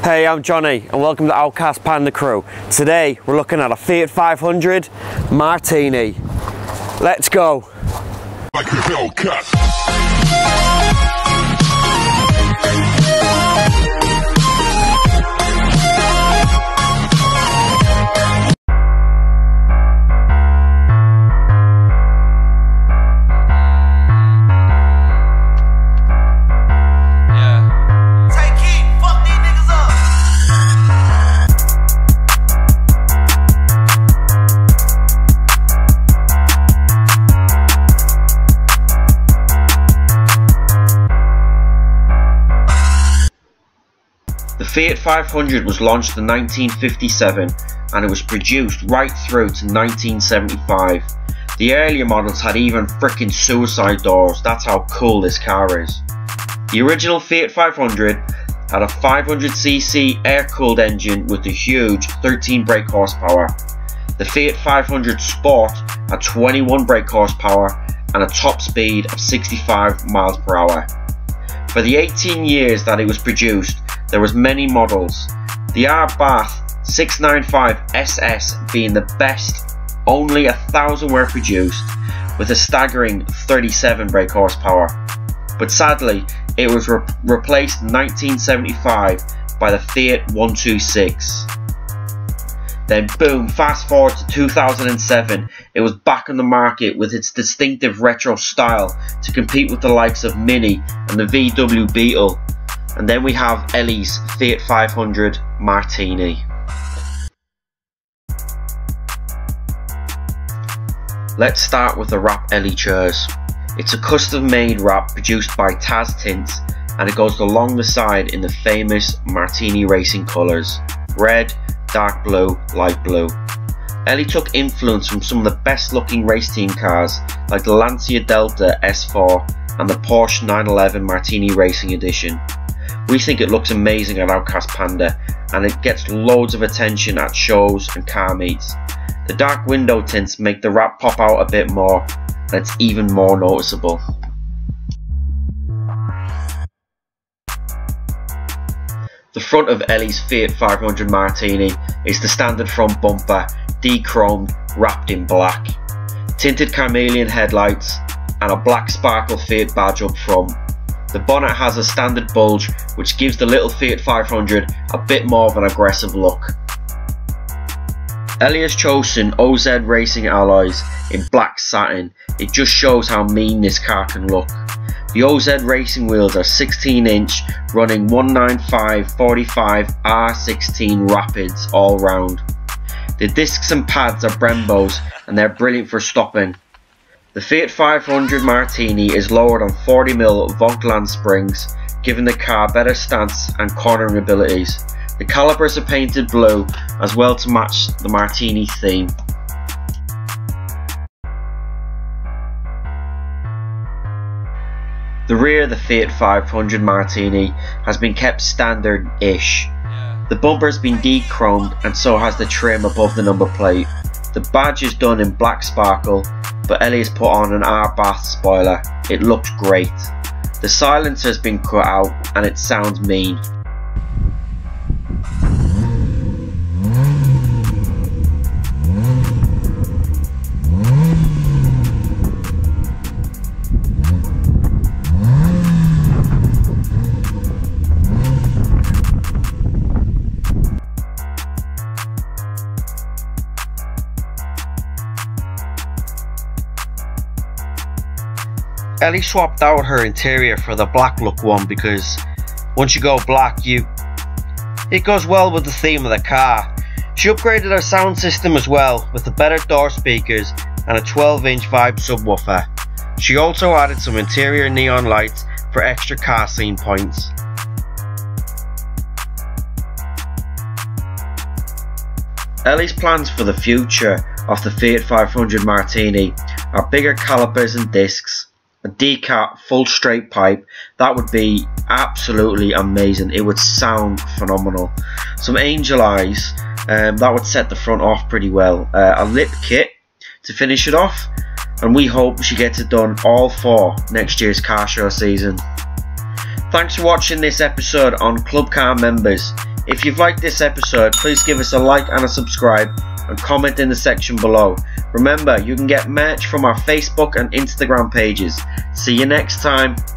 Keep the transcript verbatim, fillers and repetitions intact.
Hey, I'm Johnny and welcome to OutKast Panda crew. Today we're looking at a Fiat five hundred Martini. Let's go. Like a Hellcat. The Fiat five hundred was launched in nineteen fifty-seven and it was produced right through to nineteen seventy-five. The earlier models had even frickin' suicide doors, that's how cool this car is. The original Fiat five hundred had a five hundred c c air-cooled engine with a huge thirteen brake horsepower. The Fiat five hundred Sport had twenty-one brake horsepower and a top speed of sixty-five miles per hour. For the eighteen years that it was produced, there was many models, the Abarth six ninety-five S S being the best. Only a thousand were produced with a staggering thirty-seven brake horsepower, but sadly it was re replaced in nineteen seventy-five by the Fiat one twenty-six. Then boom, fast forward to two thousand seven, it was back on the market with its distinctive retro style to compete with the likes of Mini and the V W Beetle. And then we have Ellie's Fiat five hundred Martini. Let's start with the wrap Ellie chose. It's a custom made wrap produced by Taz Tints and it goes along the side in the famous Martini Racing Colours: red, dark blue, light blue. Ellie took influence from some of the best looking race team cars like the Lancia Delta S four and the Porsche nine eleven Martini Racing Edition. We think it looks amazing at OutKast Panda and it gets loads of attention at shows and car meets. The dark window tints make the wrap pop out a bit more and it's even more noticeable. The front of Ellie's Fiat five hundred Martini is the standard front bumper, de-chromed, wrapped in black. Tinted chameleon headlights and a black sparkle Fiat badge up front. The bonnet has a standard bulge which gives the little Fiat five hundred a bit more of an aggressive look. Ellie has chosen O Z Racing alloys in black satin. It just shows how mean this car can look. The O Z Racing wheels are sixteen inch running one ninety-five forty-five R sixteen Rapids all round. The discs and pads are Brembos and they're brilliant for stopping. The Fiat five hundred Martini is lowered on forty mil Vauquelin springs, giving the car better stance and cornering abilities. The calipers are painted blue as well to match the Martini theme. The rear of the Fiat five hundred Martini has been kept standard-ish. The bumper has been de-chromed and so has the trim above the number plate. The badge is done in black sparkle, but Ellie has put on an Abarth spoiler. It looks great. The silencer has been cut out and it sounds mean. Ellie swapped out her interior for the black look one because once you go black, you it goes well with the theme of the car. She upgraded her sound system as well with the better door speakers and a twelve inch vibe subwoofer. She also added some interior neon lights for extra car scene points. Ellie's plans for the future of the Fiat five hundred Martini are bigger calipers and discs, a decat full straight pipe. That would be absolutely amazing. It would sound phenomenal. Some angel eyes, um, that would set the front off pretty well. Uh, a lip kit to finish it off, and we hope she gets it done all for next year's car show season. Thanks for watching this episode on Club Car Members. If you've liked this episode, please give us a like and a subscribe, and comment in the section below. Remember, you can get merch from our Facebook and Instagram pages. See you next time.